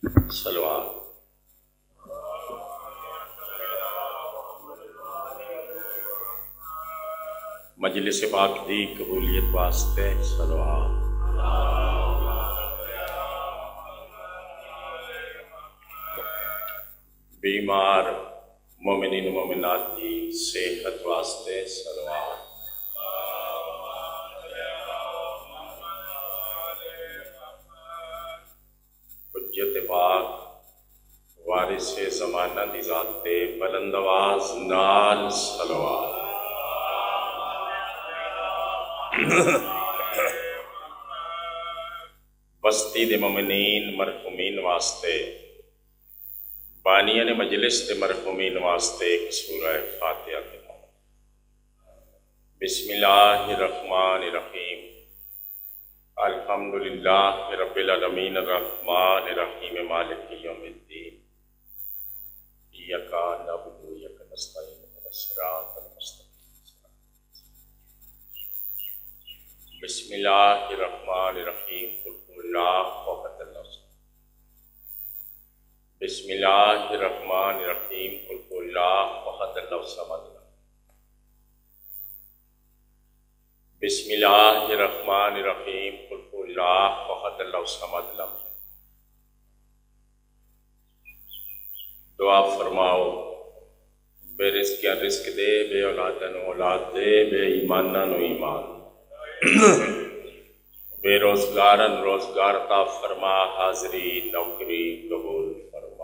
صلوات۔ مجلس پاک دی قبولیت واسطے صلوات۔ بیمار مومنین و مومنات کی صحت واسطے صلوات۔ حجت پاک وارث زمانہ دی ذات بلند آواز نال صلوات۔ بستی دے مومنین مرحومین واسطے، بانیان مجلس دے مرحومین واسطے ایک سورہ فاتحہ کے نام۔ بسم اللہ الرحمن الرحیم۔ الحمدللہ رب العالمین الرحمن الرحیم مالک یوم الدین۔ ایاک نعبد و ایاک نستعین اہدنا الصراط المستقیم۔ بسم اللہ الرحمن الرحیم۔ قل هو اللہ احد اللہ الصمد۔ بسم اللہ الرحمن الرحیم۔ قل هو اللہ احد اللہ الصمد۔ بسم اللہ الرحمن الرحیم۔ قل هو اللہ احد اللہ الصمد۔ دعا فرماؤ، بے رزقیاں رزق دے، بے اولاداں نو اولاد دے، بے ایماناں نو ایمان، بے روزگارن روزگار عطا فرما، حاضری نوکری قبول فرما،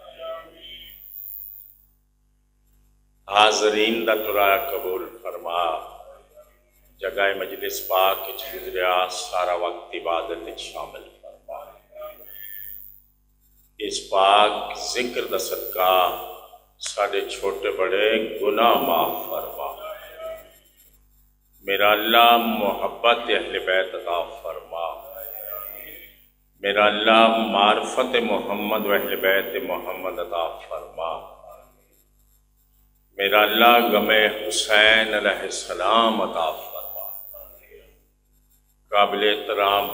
حاضرین دا ترا قبول فرما۔ جگہ مجلس پاک وچ گزریا سارا وقت عبادت وچ شامل فرما۔ اس پاک ذکر دا صدقہ ساڈے چھوٹے بڑے گناہ معاف فرما۔ میرا اللہ محبت اہل بیت عطا فرما۔ میرا اللہ معرفت محمد و اہل بیت محمد عطا فرما۔ میرا اللہ غم حسین علیہ السلام عطا فرما۔ قابل احترام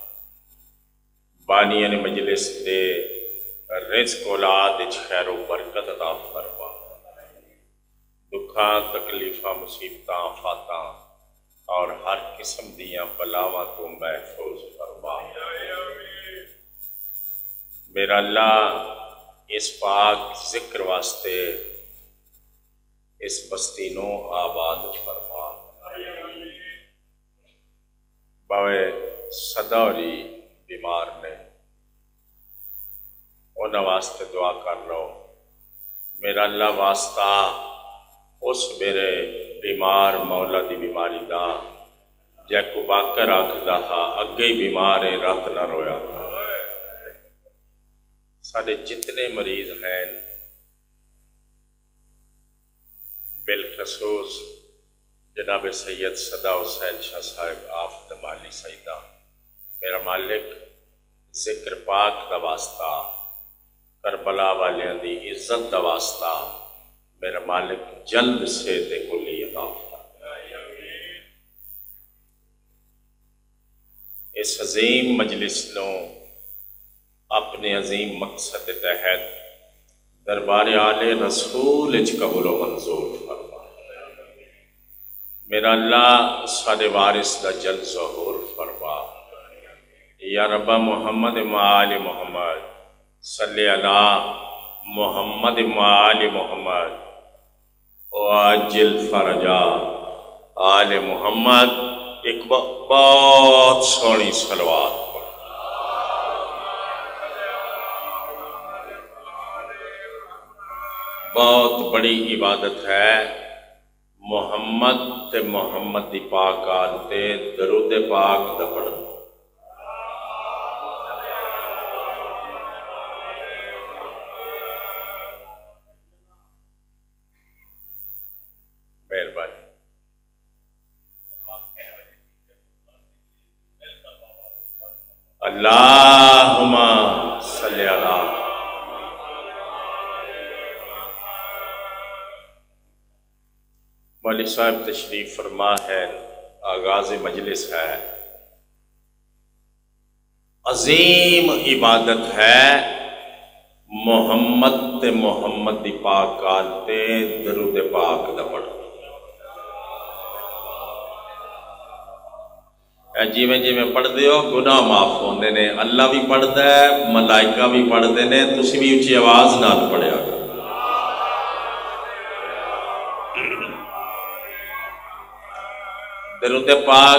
بانیان مجلس دے رزق اولاد وچ خیر و برکت عطا فرما۔ دکھاں تکلیفاں مصیبتاں آفاتاں اور ہر قسم دیاں بلاواں تو محفوظ فرما۔ میرا اللہ اس پاک ذکر واسطے اس بستی نو آباد فرما۔ باوے صدوری بیمار نے، انہاں واسطے دعا کر لو۔ میرا اللہ واسطہ اس میرے بیمار مولا دی بیماری دا، جے کو باکر آکھدا ہا اگے ہی بیمار ہے رات نہ رویا۔ سارے جتنے مریض ہیں بالخصوص جناب سید صدا حسین شاہ صاحب آفت مالی سیدہ، میرا مالک ذکر پاک دا واسطہ، کربلا والیاں دی عزت دا واسطہ، میرا مالک جلد سے تے کلی عطا فرما۔ اس عظیم مجلس نو اپنے عظیم مقصد تحت دربار آل رسول اچ قبول و منظور فرما۔ میرا اللہ سارے وارث دا جلد ظہور فرما۔ یا رب محمد آل محمد صلی اللہ محمد آل محمد واجل فرجا آل محمد۔ ایک بہت سونی صلوات پڑھ۔ بہت بڑی عبادت ہے محمد تے محمد دی پاک آل تے درود پاک دا پڑھنا۔ اللہم صلی اللہ۔ مولوی صاحب تشریف فرما ہے، آغاز مجلس ہے، عظیم عبادت ہے محمد تے محمد دی پاک آل تے درود پاک دا پڑھ جیویں جیویں پڑھ دیو گناہ معاف ہوندے نے اللہ بھی پڑھدا ہے ملائکہ بھی پڑھدے نے تسی بھی اونچی آواز نال پڑھیا کرو درود پاک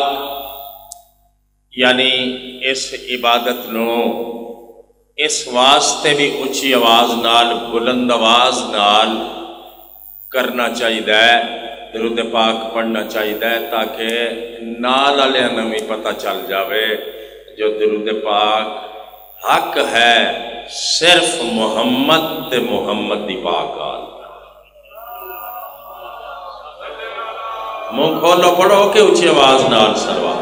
یعنی اس عبادت نو اس واسطے بھی اونچی آواز نال بلند آواز نال کرنا چاہیے درود پاک پڑھنا چاہیے تاکہ نال والے نوں بھی پتہ چل جاوے جو درود پاک حق ہے صرف محمد تے محمد دی پاک آل منہ کھولو پڑھو کہ اونچی آواز نال سلوات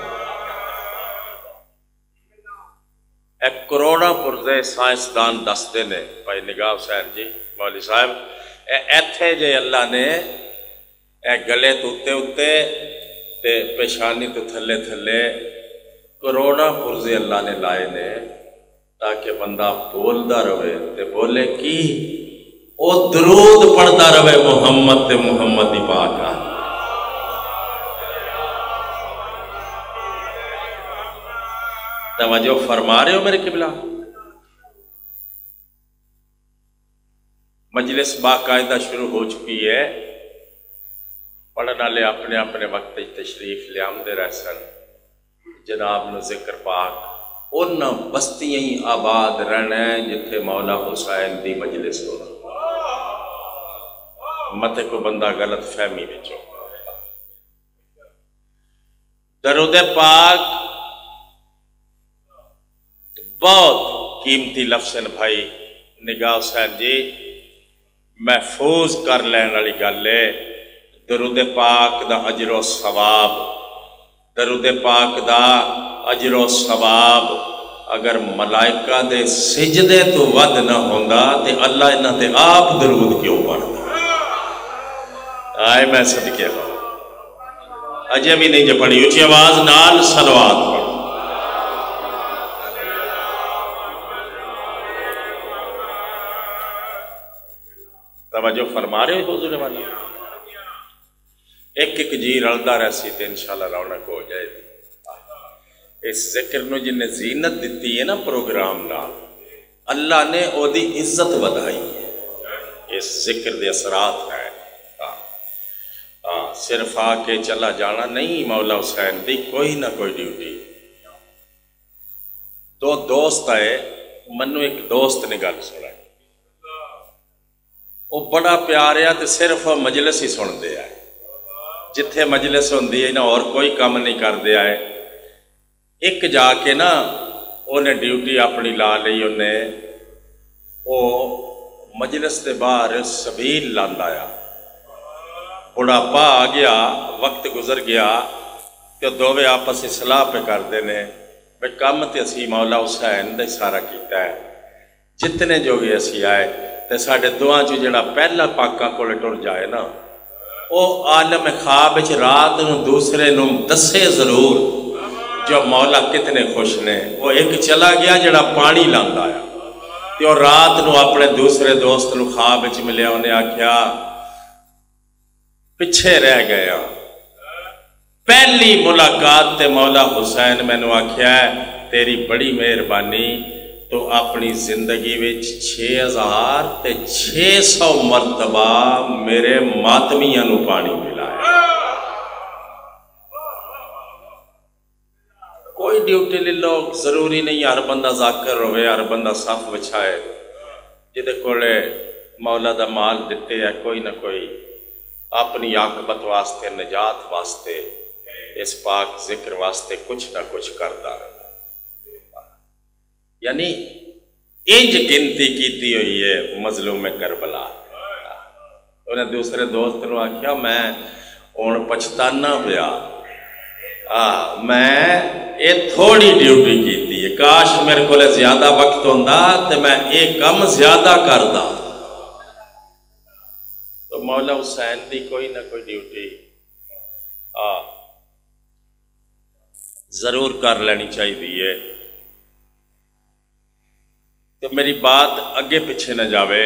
ایک کروڑا پرزے سائنسدان دستے نے بھائی نگاہ حسین جی مولوی صاحب ایتھے جے اللہ نے گلے تو اتے تے پیشانی تو تھلے تھلے کروڑا پرزے اللہ نے لائے نے تاکہ بندہ بولدا رہے تے بولے کی او درود پڑھدا رہے محمد تے محمد دی پاک آ توجہ فرما رہے ہو میرے قبلہ مجلس باقاعدہ شروع ہو چکی ہے پڑھنا لے اپنے اپنے وقت تشریف لے آمدے رہ سن جناب نو ذکر پاک ان بستیاں ہی آباد رہنا ہے جتھے مولا حسین دی مجلس ہونا متے کو بندہ غلط فہمی بچو درود پاک بہت قیمتی لفظ ہیں بھائی نگاہ حسین جی محفوظ کر لین والی گل ہے درود پاک دا اجر و ثواب درود پاک دا اجر و ثواب اگر ملائکہ دے سجدے تو ود نہ ہوندا تے اللہ انہاں تے آپ درود کیوں پڑھدا آئے میں صدقے ہوں اجے بھی نہیں جو پڑھی اونچی آواز نال صلوات پڑھ توجہ فرما رہے ہو حضور والا ایک ایک جی رلدا رہسی تے انشاءاللہ رونق ہو جائے اس ذکر نو جن نے زینت دیتی ہے نا پروگرام نال اللہ نے او دی عزت ودائی ہے اس ذکر دے اثرات ہیں صرف آ کے چلا جانا نہیں مولا حسین دی کوئی نہ کوئی ڈیوٹی دو دوست آئے منو ایک دوست نے گل سنائی وہ بڑا پیاریا تے صرف مجلس ہی سن دے آئے جتھے مجلس ہوندی ہے نا اور کوئی کام نہیں کر دے آئے ایک جا کے نا انہیں ڈیوٹی اپنی لا لئی انہیں وہ مجلس دے باہر سبیل لاندہ آیا بڑھاپا آ گیا وقت گزر گیا کہ دووے آپس اصلاح پہ کر دینے بھئی کام تے اسی مولا حسین دے سارا کیتا ہے جتنے جو بھی اسی آئے تے ساڑھے دعا جو جڑا پہلا پاکاں کو لٹور جائے نا او عالم خواب وچ رات نو دوسرے نو دسے ضرور جو مولا کتنے خوش نے وہ ایک چلا گیا جڑا پانی لاندا آیا تے اور رات نو اپنے دوسرے دوست نو خواب وچ ملیا انہیں آکھیا پچھے رہ گیا پہلی ملاقات تے مولا حسین میں نو آکھیا ہے تیری بڑی مہربانی تو اپنی زندگی وچ 6000 تے 600 مرتبہ میرے ماتمیاں نو پانی ملایا کوئی ڈیوٹی لے لو ضروری نہیں ہر بندہ ذاکر ہوئے ہر بندہ صف بچھائے جدے کولے مولا دا مال دیتے ہے کوئی نہ کوئی اپنی عاقبت واسطے نجات واسطے اس پاک ذکر واسطے کچھ نہ کچھ کرتا رہا یعنی انج گنتی کیتی ہوئی ہے مظلوم کربلا انہیں دوسرے دوست نے آکھیا میں ہن پچھتانا پیا میں یہ تھوڑی ڈیوٹی کیتی ہے کاش میرے کو زیادہ وقت ہوندا تے میں یہ کم زیادہ کردا تو مولا حسین دی کوئی نہ کوئی ڈیوٹی ضرور کر لینی چاہیے تو میری بات اگے پیچھے نہ جاوے،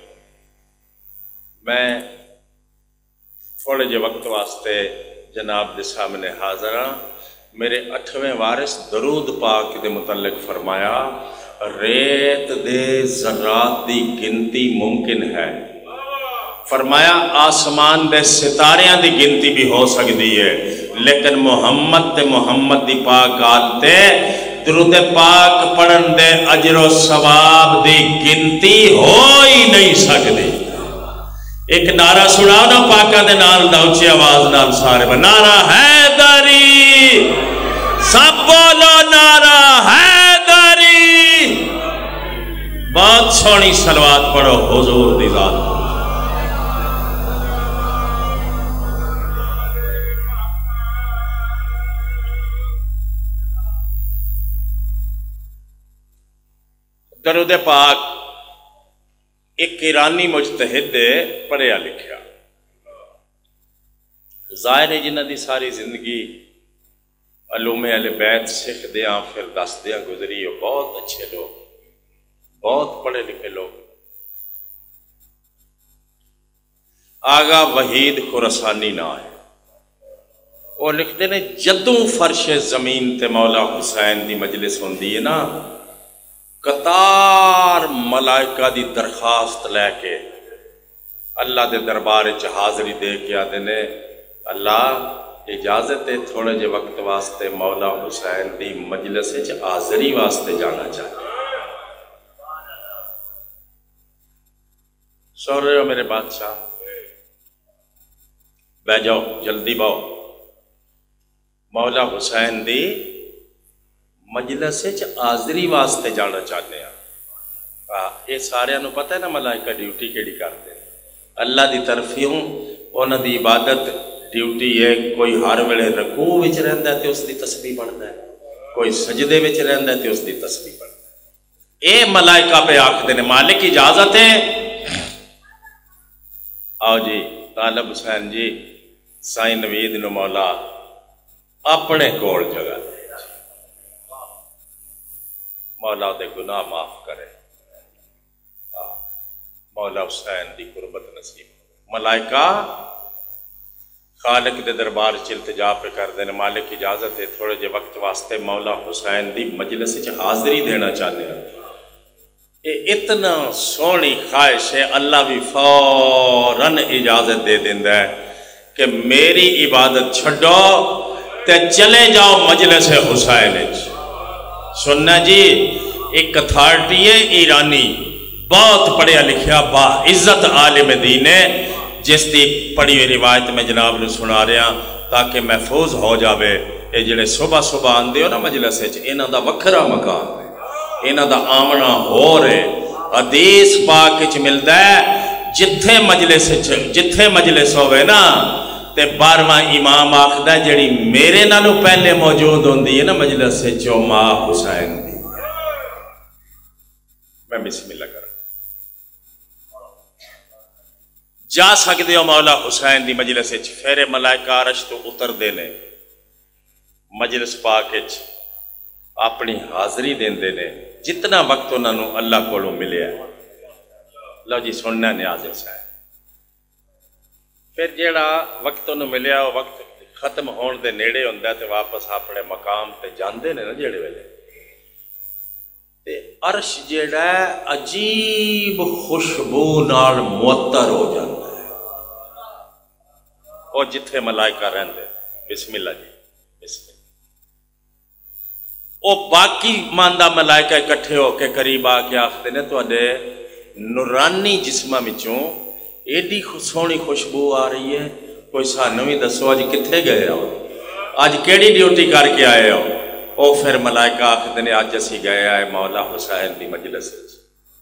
میں تھوڑے جے وقت واسطے جناب دے سامنے حاضر ہاں۔ میرے 8ویں وارث درود پاک دے متعلق فرمایا، ریت دے ذرات دی گنتی ممکن ہے، فرمایا آسمان دے ستاریاں دی گنتی بھی ہو سکتی ہے، لیکن محمد تے محمد دی پاک آلتے درود پاک پڑھن دے اجر و ثواب دی گنتی ہو ہی نہیں سکتی۔ ایک نعرہ سنا نا پاکاں دے نال دا اونچی آواز نال سارے میں، نعرہ حیدری، سب بولو نعرہ حیدری۔ بہت سونی صلوات پڑھو حضور دی ذات۔ درود پاک ایک ایرانی مجتہد پڑھیا لکھیا، ظاہر ہے جنہ دی ساری زندگی علوم اہل بیت سکھ دیاں پھر دس دیاں گزری، ہو بہت اچھے لوگ، بہت پڑھے لکھے لوگ۔ آغا وحید خراسانی نہ ہے، وہ لکھتے نے جدوں فرش زمین تے مولا حسین دی مجلس ہوندی ہے نا، قطار ملائکہ دی درخواست لے کے اللہ دے دربار حاضری دے کے آدھے نے، اللہ اجازت ہے تھوڑے جے وقت واسطے مولا حسین دی مجلس حاضری واسطے جانا چاہیے۔ سن رہے ہو میرے بادشاہ؟ بہ جاؤ، جلدی باؤ، مولا حسین دی مجلس حاضری واسطے جانا چاہتے ہیں۔ یہ سارے نو پتہ ہے نا ملائکہ ڈیوٹی کیڑی کرتے ہیں، اللہ دی طرفیوں انہاں دی عبادت ڈیوٹی ہے۔ کوئی ہر ویلے رکوع وچ رہندا ہے تے اس دی تسبیح پڑھدا ہے، کوئی سجدے وچ رہندا ہے تے اس دی تسبیح پڑھدا ہے۔ اے ملائکہ پہ آکھدے نے مالک اجازت ہے، آؤ جی طالب حسین جی سائیں نوید نو مولا اپنے کول جگہ دے، مولا دے گناہ معاف کرے، مولا حسین دی قربت نصیب۔ ملائکہ خالق دے دربار چ التجا پہ کر دینے، مالک اجازت ہے تھوڑے جے وقت واسطے مولا حسین دی مجلس حاضری دینا چاہتے ہیں۔ یہ اتنا سونی خواہش ہے، اللہ بھی فوراً اجازت دے دیندا ہے کہ میری عبادت چھڈو تے چلے جاؤ مجلس حسین وچ۔ سننا جی، ایک اتھارٹی ہے ایرانی، بہت پڑھیا لکھیا با عزت عالم دین ہے، جس دی پڑھی ہوئی روایت میں جناب نے سنا رہا تاکہ محفوظ ہو جاوے۔ یہ جڑے صبح صبح آندے ہو نا مجلس وچ، انہاں دا وکھرا مقام ہے، انہاں دا آمنا ہو رہے۔ حدیث پاک وچ ملدا ہے جتھے مجلس ہوئے نا تے 12واں امام آخدا جڑی میرے نالوں پہلے موجود ہوندی ہے نا مجلس سے جو ماں حسین دی۔ میں بسم اللہ کروں، جا سکتے ہو مولا حسین دی مجلس وچ، پھر ملائکہ عرش تو اتر دینے، مجلس پاک وچ اپنی حاضری دیندے نے جتنا وقت انہاں نوں اللہ کولوں ملیا۔ لو جی سننا نیاز حسین، پھر جیڑا وقت انہوں ملیا وہ وقت ختم ہون دے نیڑے ہوندا ہے تے واپس اپنے مقام تے جاندے نے نا جیڑے ویلے، تے عرش جیڑا ہے عجیب خوشبو نال معطر ہو جاتا ہے، وہ جتھے ملائکہ رہندے۔ بسم اللہ جی، بسم اللہ۔ وہ باقی ماندہ ملائکہ اکٹھے ہو کے قریب آ کے آخدے نے تواڈے نورانی جسماں وچوں ایڈی سونی خوشبو آ رہی ہے، کوئی سانوں بھی دسو اج کتھے گئے ہو، اج کیڑی ڈیوٹی کر کے آئے ہو؟ او پھر ملائکہ آخدے نے اج اسی گئے آئے مولا حسین دی مجلس وچ۔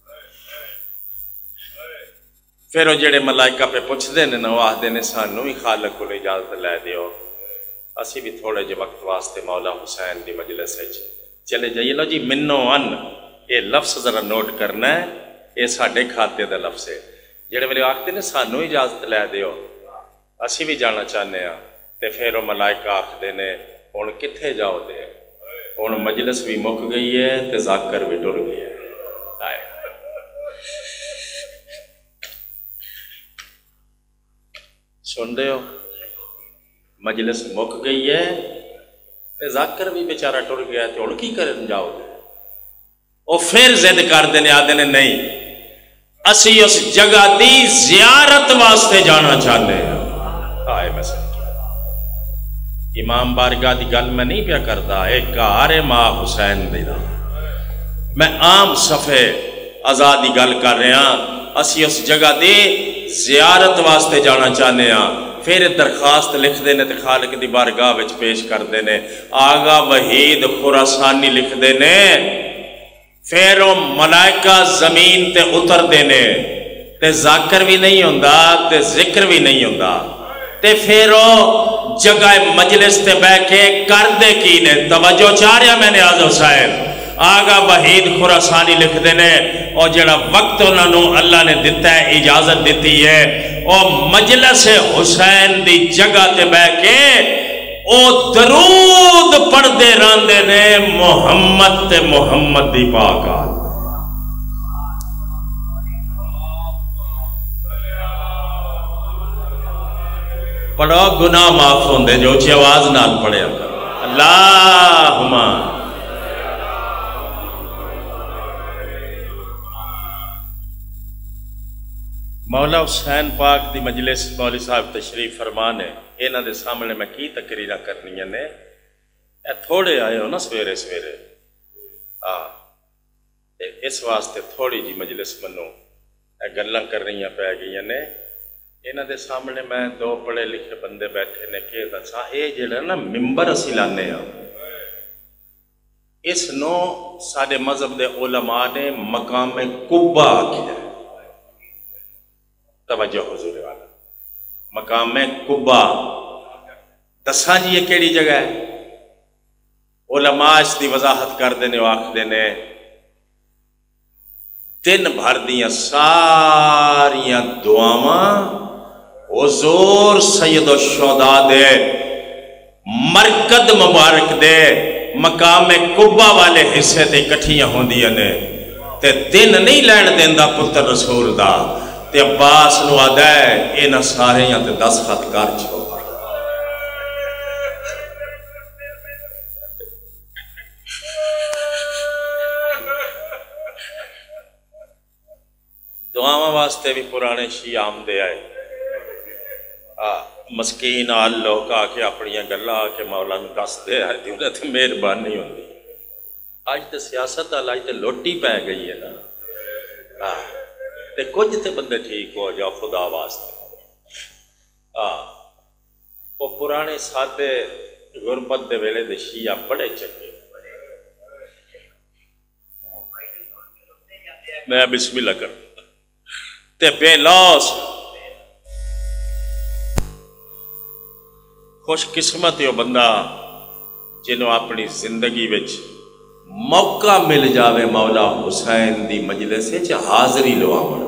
پھر وہ جڑے ملائکہ پہ پوچھدے نے نا وہ آخدے نے سانوں بھی خالق کو اجازت لے دیو، اسی بھی تھوڑے جے وقت واسطے مولا حسین دی مجلس وچ چلے جائیے۔ لو جی منو ان، یہ لفظ ذرا نوٹ کرنا ہے، یہ ساڈے کھاتے دا لفظ ہے۔ جڑے ویلے آخدے نے سانوں اجازت لے دیو، اسی بھی جانا چاہنے ہاں، تے پھر وہ ملائکہ آخدے نے ہن کتھے جاؤ دے، ہن مجلس بھی مک گئی ہے تے ذاکر بھی ٹر گیا ہے۔ سن رہے ہو؟ مجلس مک گئی ہے تے ذاکر بھی بیچارہ ٹر گیا تے ہن کی کرن جاؤ گے؟ وہ پھر ضد کرتے ہیں، آدھے نے نہیں اسی اس جگہ دی زیارت واسطے جانا چاہتے ہیں۔ آئے میں امام بارگاہ دی گل میں نہیں پیا کرتا، ایک گھر ماں حسین دی دا میں عام صفحے آزادی گل کر رہا ہاں۔ اسی اس جگہ دی زیارت واسطے جانا چاہتے ہیں، پھر درخواست لکھ دینے تے خالق دی بارگاہ وچ پیش کر دینے۔ آغا وحید خراسانی لکھ دینے، پھر وہ ملائکہ زمین تے اتر دینے تے ذاکر بھی نہیں ہوندا تے ذکر بھی نہیں ہوندا، تے پھر وہ جگہ مجلس تے بہ کے کر دے کی نے توجہ چاہ رہا میں نے آج حسین آغا وحید خراسانی لکھ دینے، اور جڑا وقت انہوں نے اللہ نے دیتا ہے، اجازت دیتی ہے، اور مجلس حسین دی جگہ تے بہ کے او درود پڑھ دے راندے نے محمد تے محمد دی پاک آل۔ پڑھو گناہ معاف ہوندے جو اچھی آواز نال پڑھے اللہم مولا حسین پاک دی مجلس مولی صاحب تشریف فرمانے انہاں دے سامنے میں کی تقریرہ کرنی نے، اے تھوڑے آئے ہو نا سویرے سویرے، اس واسطے تھوڑی جی مجلس منو اے گلاں کرنی پہ گئی نے۔ انہاں دے سامنے میں دو پڑھے لکھے بندے بیٹھے نے کہ دسا اے جڑا نا ممبر اسی لانے ہاں، اس نو سارے مذہب دے علماء نے مقام قبہ کیا ہے۔ توجہ حضور والا، مقام قبہ دساں جی یہ کیڑی جگہ ہے؟ علماء اس دی وضاحت کر دینے واقع دینے دن بھر دیاں ساریاں دعاواں حضور سید الشہداء دے مرکد مبارک دے مقام قبہ والے حصے تے کٹھیاں ہوندیاں نے، تے دن نہیں لین دیندا پتر رسول دا، تے عباس نو آدھا ہے انہاں سارے یہاں تے 10 خط کر چھو۔ دعاواں واسطے بھی پرانے شیعہ آمدے آئے، مسکین آل لوگ آ کے اپنی گلہ آ کے مولا نو دس دے آئے دی انہیں تے مہربانی ہوندی۔ آج تے سیاست آج تے لوٹی پہ گئی ہے نا، تے کچھ تے بندے ٹھیک ہو جاؤ خدا واسطے۔ وہ پرانے سادے غربت دے ویلے دے شیعہ بڑے چنگے، میں بسم اللہ کر تے بے لوس خوش قسمت ہے بندہ جنہوں اپنی زندگی وچ موقع مل جاوے مولا حسین دی مجلس وچ حاضری لواون۔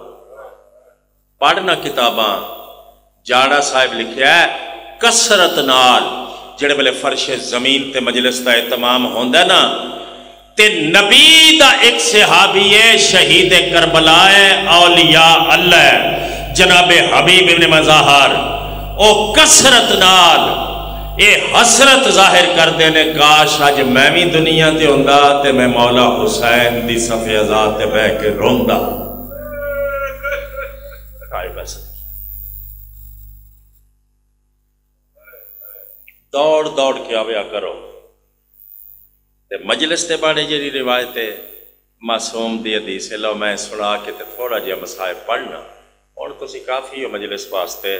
پڑھنا کتاباں جاڑا صاحب لکھیا ہے کثرت نال جڑے بلے فرش زمین تے مجلس دا اہتمام ہوندا نا، تے نبی دا ایک صحابی ہے شہید کربلا ہے اولیاء اللہ جناب حبیب ابن مظاہر، او کثرت نال اے حسرت ظاہر کر دینے کاش آج میں بھی دنیا تے ہوندا تے میں مولا حسین دی صف ازاں تے بہ کے روندا۔ دوڑ دوڑ کے آویا کرو تے مجلس تے باڑے جیری روایت معصوم دی حدیث لو میں سنا کے تے تھوڑا جہا مصائب پڑھنا اور تسی کافی ہو مجلس واسطے۔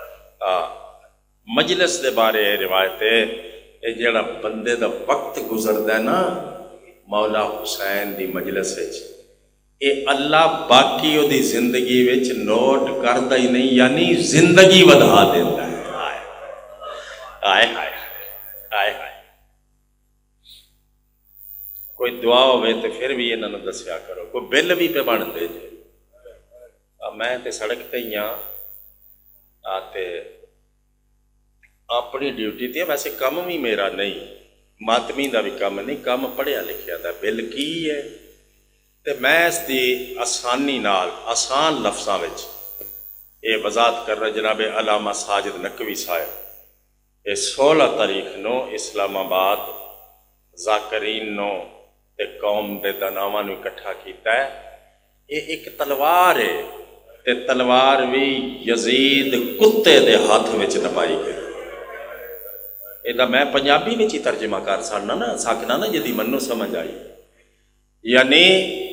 مجلس دے بارے روایت ہے جڑا بندے دا وقت گزردا ہے نا مولا حسین دی مجلس وچ، اے اللہ باقی او دی زندگی وچ نوٹ کردا ہی نہیں، یعنی زندگی ودھا دیندا ہے۔ آئے ہائے آئے ہائے، کوئی دعا ہوئے تو پھر بھی انہوں نے دسیا کرو، کوئی بل بھی پہ بن دے جے۔ میں تے سڑک تے ہی آتے اپنی ڈیوٹی تے، ویسے کم بھی میرا نہیں، ماتمی دا بھی کم نہیں، کم پڑھیا لکھیا دا بل کی ہے تے میں اس دی آسانی نال آسان لفظاں وچ یہ وضاحت کر رہے جناب علامہ ساجد نقوی صاحب، یہ 16 تاریخ نو اسلام آباد ذاکرین نو تے قوم دے دناواں نو اکٹھا کیتا ہے۔ یہ ایک تلوار ہے تے تلوار بھی یزید کتے دے ہاتھ وچ نپائی گئی۔ یہ میں پنجابی وچ ہی ترجمہ کر سکنا نا جدی منو سمجھ آئی، یعنی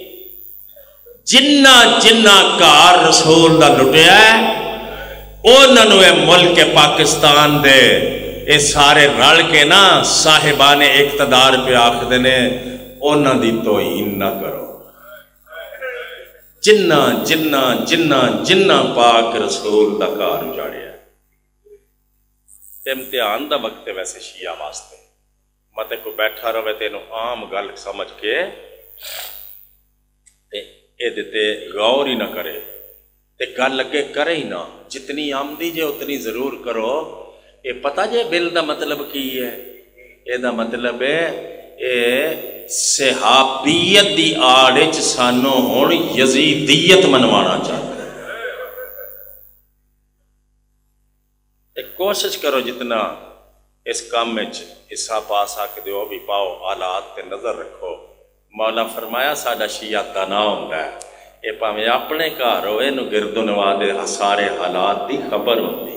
جنہ جنہ کار رسول دا لٹیا ہے انہاں نوں اے ملک پاکستان دے اے سارے رل کے نا صاحبان اقتدار پہ آکھدے نے انہاں دی توہین نہ کرو۔ جنہ جنہ جنہ جنہ پاک رسول دا کار اجاڑیا ہے۔ امتحان دا وقت ہے ویسے شیعہ واسطے، متے کو بیٹھا رہے تینوں عام گل سمجھ کے اے دیتے غور ہی نہ کرے تے گل لگے کرے ہی نہ، جتنی آمدی جے اتنی ضرور کرو۔ اے پتہ جے بل دا مطلب کی ہے؟ اے دا مطلب ہے اے صحابیت دی آڑ سانو ہن یزیدیت منوانا چاہتا ہے۔ ایک کوشش کرو جتنا اس کام میں حصہ پا سکتے ہو بھی پاؤ، حالات تے نظر رکھو۔ مولا فرمایا ساڈا شیعہ دانا ہوندا ہے، یہ پاویں اپنے گھر ہوئے نو گرد و نواح دے سارے حالات دی خبر ہوندی۔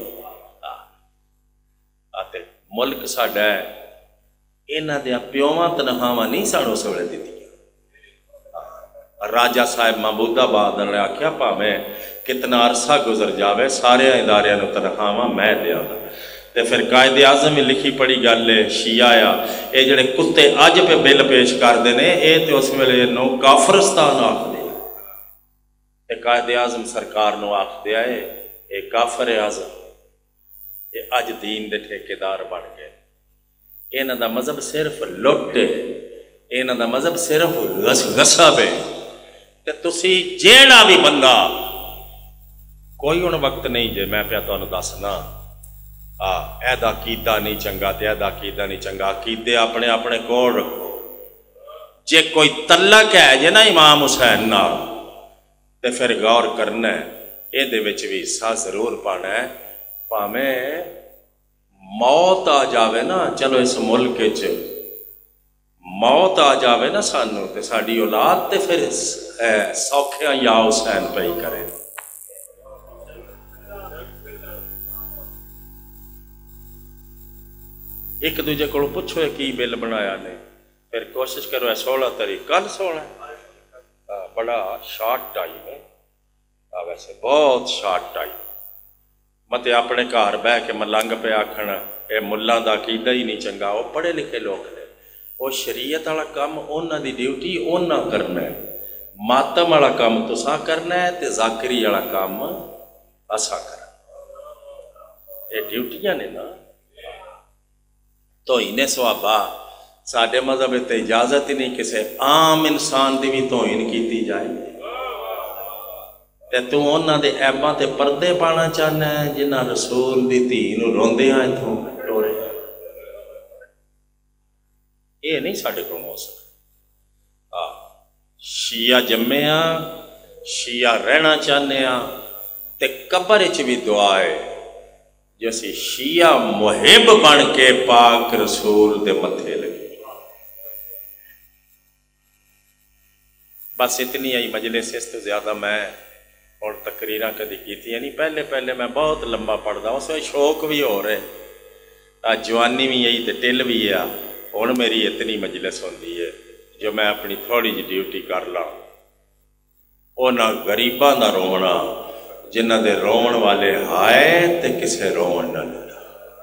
آتے ملک ساڈا ہے، انہاں دے پیواں تنخواہاں نہیں سانو اس ویلے دتیاں۔ راجہ صاحب محمود آباد نے آکھیا پاویں کتنا عرصہ گزر جاوے سارے ادارے نو تنخواہاں میں دیاں گا۔ تے پھر قائد اعظم لکھی پڑی گل ہے شیعہ آیا اے جڑے کتے اج پہ بل پیش کر دینے اے تے اس ویلے نو کافرستان آکھ دے، اے قائد اعظم سرکار نو آکھ دیا ہے اے کافر اعظم، اے اج دین دے ٹھیکیدار بن گئے۔ انہاں دا مذہب صرف لٹ ہے، انہاں دا مذہب صرف غصب ہے۔ تے تسی جیڑا بھی بندہ کوئی ان وقت نہیں جے میں پیا تانوں دسنا ایدا عقیدہ نہیں چنگا تے ایدا عقیدہ نہیں چنگا، عقیدے اپنے اپنے کول رکھو۔ جے کوئی تعلق ہے جے نا امام حسین نال تے پھر غور کرنا ہے، اے دے وچ بھی حصہ ضرور پانا ہے۔ پاویں موت آ جاوے نا، چلو اس ملک وچ موت آ جاوے نا سانو تے ساڈی اولاد تے پھر سوکھیاں یا حسین پہ ہی کرے۔ ایک دوجے کو پوچھو کی بل بنایا نے، پھر کوشش کرو ہے 16 تاریخ کل 16 بڑا شارٹ ٹائم ہے، ویسے بہت شارٹ ٹائم۔ متے اپنے گھر بہ کے ملنگ پہ آکھن اے ملاں دا عقیدہ ہی نہیں چنگا، وہ پڑھے لکھے لوگ نے، وہ شریعت والا کام انہاں دی ڈیوٹی انہاں کرنا ہے، ماتم والا کام تساں کرنا ہے تے ذاکری والا کام اساں کرنا۔ یہ ڈیوٹیاں نے نا، توہین صحابہ ساڈے مذہب تے اجازت ہی نہیں کسے عام انسان دی بھی توہین کیتی جائے تے تو انہاں دے عیباں تے پردے پانا چاہنا ہے جنہاں رسول دی دھی نوں روندیاں اتھوں ٹورے۔ یہ نہیں ساڈے کول ہو سکتا۔ شیعہ جمے ہاں، شیعہ رہنا چاہنے ہاں تے قبر وچ بھی دعا ہے جیسے شیعہ محب بن کے پاک رسول دے متھے لگے۔ بس اتنی آئی مجلس، اس تو زیادہ میں اور تقریرہ کدی کیتی، یعنی پہلے میں بہت لمبا پڑھدا ہوں، اس میں شوق بھی ہو رہے، جوانی بھی یہی تے ٹل بھی ہے۔ ہن میری اتنی مجلس ہوندی ہے جو میں اپنی تھوڑی جی ڈیوٹی کر لاں، انہاں غریباں دا رونا جنہ دے رون والے ہائے تے کسے رون نہ لگا۔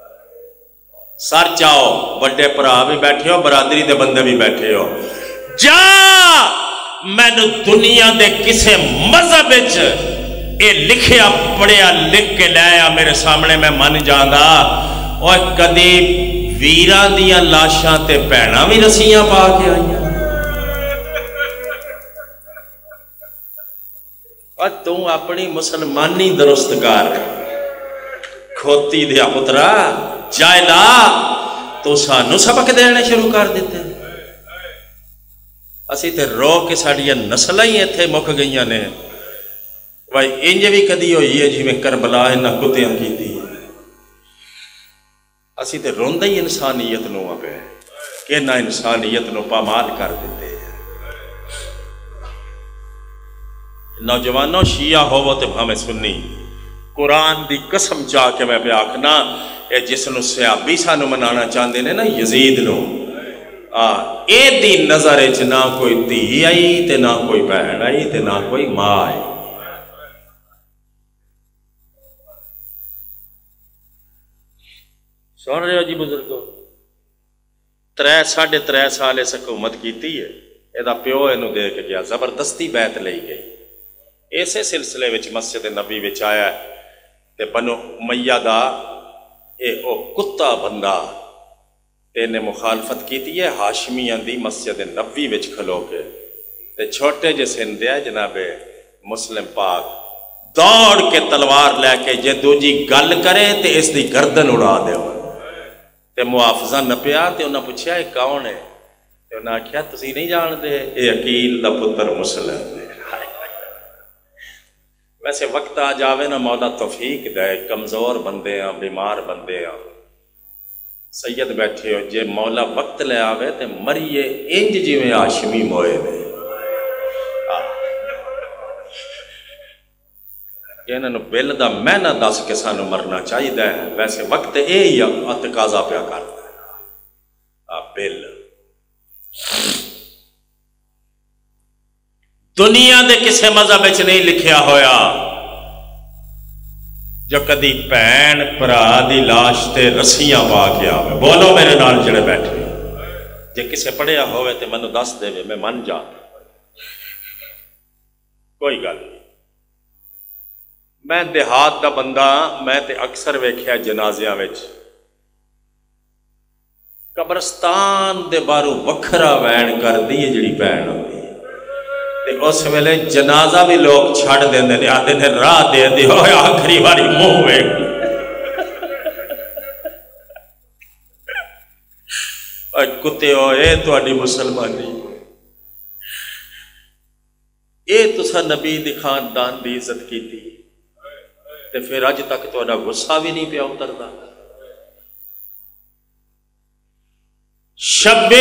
سر چاہو بڑے پرا بھی بیٹھے ہو، برادری دے بندے بھی بیٹھے ہو، جا میں نے دنیا دے کسے مذہب وچ اے لکھیا پڑھیا لکھ کے لایا میرے سامنے میں من جاندا، اور کدی ویراں دیاں لاشاں تے بھیناں بھی رسیاں پا کے آئیاں۔ اور تو اپنی مسلمانی درست کر، کھوتی دیا پترا جائلا تو سانو سبق دینے شروع کر دیتے۔ اسی تے رو کے ساڑیاں نسلیں ہی ایتھے مک گئیاں نے، بھائی انج بھی کدی ہوئی ہے جی میں کربلا انہاں کتیاں کیتی ہے، اسی تے روندے ہی انسانیت نو پہ کہ نہ انسانیت نو پامال کر دیتے ہیں۔ نوجوانوں شیعہ ہوو تے بھاویں سنی، قرآن دی قسم چاہ کے میں پہ آکھنا اے جس نو صحابی سانو منانا چاہندے نے نا یزید نو، اے دی نظر اچ نہ کوئی دھی آئی تے نہ کوئی بہن آئی تے نہ کوئی ماں آئی۔ سن رہے ہو جی بزرگو، 3.5 سال اس حکومت کیتی ہے، یہ پیو اینو دے کے گیا، زبردستی بیعت لئی گئی، ایسے سلسلے وچ مسجد نبی وچ آیا ہے تے بنو امیہ دا اے او کتا بندہ نے مخالفت کیتی ہے ہاشمیاں دی مسجد نبی وچ کھلو کے، تے چھوٹے جے سندے جناب مسلم پاک دوڑ کے تلوار لے کے جے دوجی گل کرے تے اس دی گردن اڑا دے، تے محافظہ نہ پیا تے انہاں پوچھیا یہ کون ہے، تے انہاں آکھیا تسی نہیں جان دے اے عقیل دا پتر مسلم ہے۔ ویسے وقت آ جاوے نا مولا توفیق دے، کمزور بندے ہیں، بیمار بندے ہیں، سید بیٹھے ہو جے مولا وقت لے آوے تے مریے انج جی میں ہاشمی موئے نے، انہاں نو بل دا مہینہ دس کے سانو مرنا چاہیے، ویسے وقت اے ہی تقاضا پیا کرتا ہے بل۔ دنیا دے کسے مذہب وچ نہیں لکھیا ہویا جو کدی بھین بھرا دی لاش تے رسیاں پا کے آوے، بولو میرے نال جڑے بیٹھے، جے کسے پڑھیا ہوئے تے مینوں دس دے میں من جا، کوئی گل نہیں۔ میں دیہات دا بندہ، میں تے اکثر ویکھیا جنازیاں وچ قبرستان دے بارو وکھرا وین کر دی جڑی بہن ہوندی تے اس ویلے جنازہ بھی لوگ چھڑ دیندے نے، آدھے نے راہ دے دی ہوئے آخری باری منہ ویکھ اے کتے ہوئے تہاڈی مسلمانی، اے تساں نبی دی خاندان دی عزت کیتی تے پھر اج تک تہاڈا غصہ بھی نہیں پیا اتردا۔ شبیر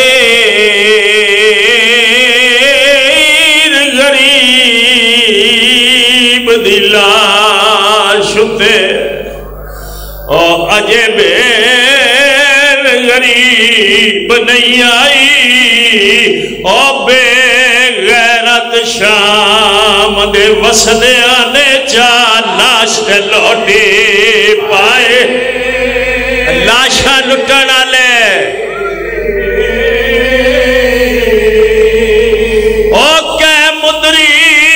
غریب دی لاش تے او اجے بیر غریب نہیں آئی، او بے غیرت شام دے وسدیاں نے چا لاش تے لوٹی پائے، لاشاں لٹن والے او کہ مدری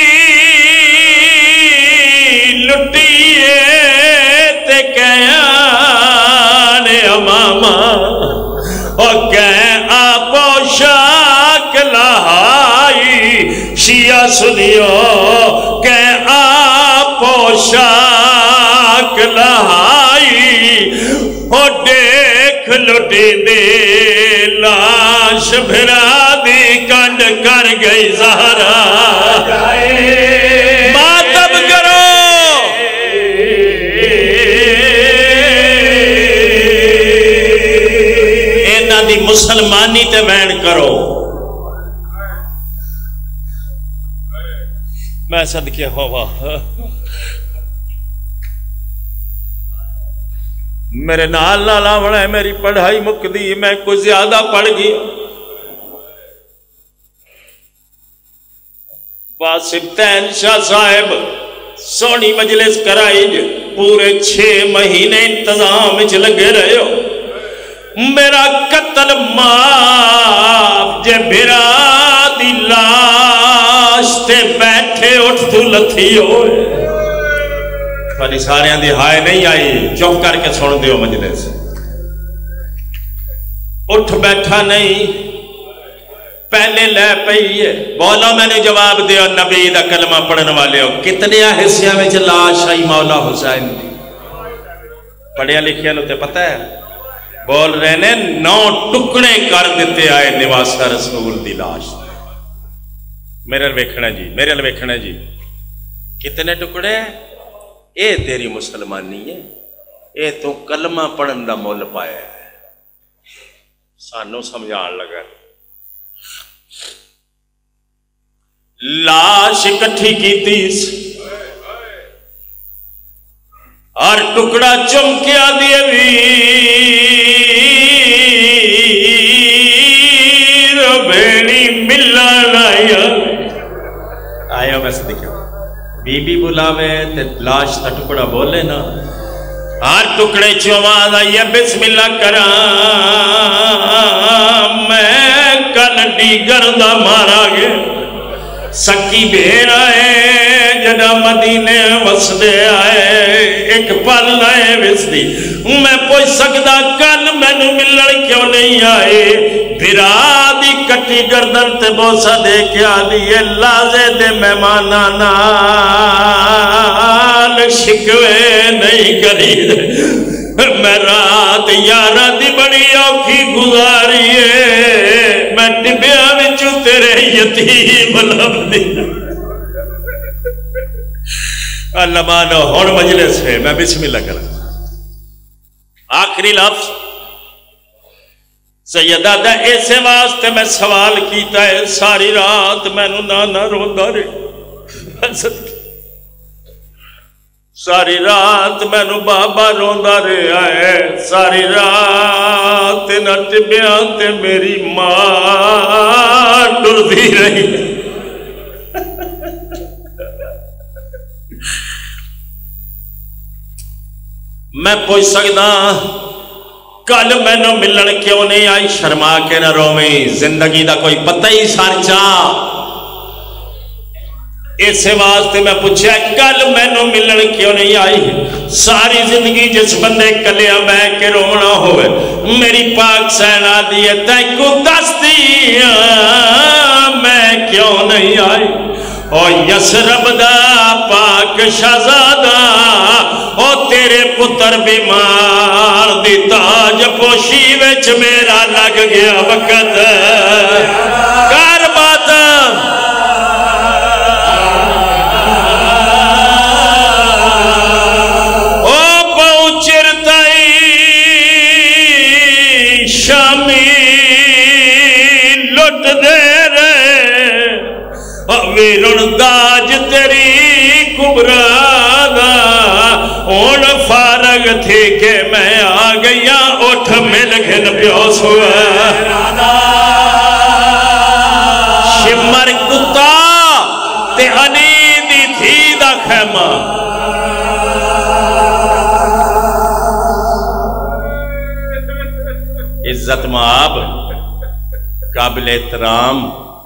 لٹیے تے کہیاں نے اماما، او کہ آپ شاک لہائی شیعہ سنیو کہ آپ شاک لہائی، او دیکھ لٹی دی لاش بھرا دی کنڈ کر گئی زہرا، ماتم کرو اینا دی مسلمانی تے وین کرو۔ میں صدقے ہوا میرے نال نال آونا ہے، میری پڑھائی مکدی، میں کوئی زیادہ پڑھ گیا، واسطین شاہ صاحب سونی مجلس کرائی جو پورے 6 مہینے انتظام وچ لگے رہے ہو، میرا قتل معاف جے بھرا دی لاش تے بیٹھے اٹھ تو لتھی ہوئے، خالی ساریاں دی ہائے نہیں آئی، چپ کر کے سن دیو مجلس، اٹھ بیٹھا نہیں، پہلے لے پئی ہے، بولا میں نے جواب دیا نبی دا کلمہ پڑھنے والے ہو، کتنے حصیاں میں لاش آئی مولا حسین دی، پڑھیا لکھیا نو تے پتہ ہے، بول رہے نے 9 ٹکڑے کر دیتے آئے نواسہ رسول دی لاش، میرے لویکھنا جی، میرے لویکھنا جی، کتنے ٹکڑے؟ اے تیری مسلمانی ہے، اے تو کلمہ پڑھن دا مول پایا ہے۔ سانو سمجھان لگا لاش کٹھی کیتی اور ٹکڑا چمکیا دیے ویر بھیڑی ملن آیا میں سے دیکھا بی بی بلاوے تے لاش تا ٹکڑا بولے نا، ہر ٹکڑے چواز آئیے بسم اللہ کرام میں کنڈی گردہ مارا گے سکی بھیڑ آئے جنا مدینے وسدے آئے ایک پل آئے وسدی میں پوچھ سکتا کل میں نو ملن کیوں نہیں آئے بھرا دی کٹی گردن تے بوسا دے کیا دیئے لازے دے مہمانا نال شکوے نہیں کری میں رات یارہ دی بڑی اوکھی گزاریے میں ٹبیا وچو تیرے یتیم لب دی اللہ مانو ہون مجلس ہے میں بسم اللہ کروں آخری لفظ سیدہ دا ایسے واسطے میں سوال کیتا ہے ساری رات میں نو نانا روندا رہے ساری رات میں نو بابا روندا رہے آئے ساری رات نہ ٹبیاں تے میری ماں ٹردی رہی میں پوچھ سکتا کل میں نو ملن کیوں نہیں آئی شرما کے نہ رویں زندگی دا کوئی پتہ ہی سارچا اسے واسطے میں پوچھا کل میں نو ملن کیوں نہیں آئی ساری زندگی جس بندے کلیا میں کے رونا ہوئے میری پاک سینا دیئے تیکو دستی میں کیوں نہیں آئی او یسرب دا پاک شہزادہ او تیرے پتر بیمار دی تاج پوشی وچ میرا لگ گیا وقت کار بات او پہنچر تائی شامی لٹ دے ویرن داج تیری کبرانا اون فارغ تھی کہ میں آ گیا اٹھ مل گھن پیوس ہوا شمر کتا تے انی دی تھی دا خیمہ عزت مآب قابل احترام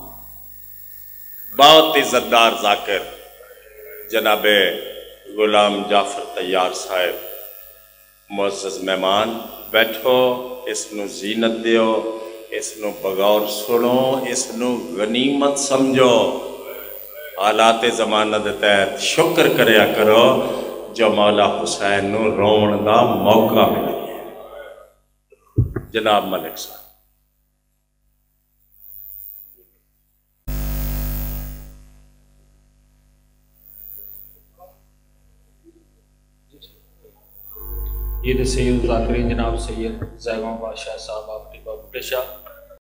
بہت عزتدار ذاکر جناب غلام جعفر طیار صاحب معزز مہمان بیٹھو اس نو زینت دیو اس نو بغور سنو اس نو غنیمت سمجھو حالات زمانہ دے تحت شکر کریا کرو جو مولا حسین نو رون دا موقع ملے جناب ملک صاحب یہ سید ذاکرین جناب سید زیغام بادشاہ صاحب آپ کی بابو شاہ